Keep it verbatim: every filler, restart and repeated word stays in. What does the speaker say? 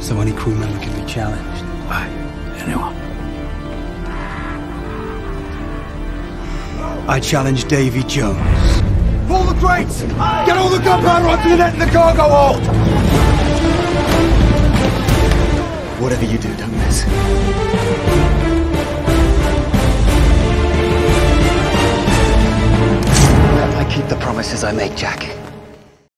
so any crew member can be challenged. By anyone? I challenge Davy Jones. Pull the crates! Get all the gunpowder onto the net in the cargo hold! Whatever you do, don't miss. I keep the promises I make, Jack.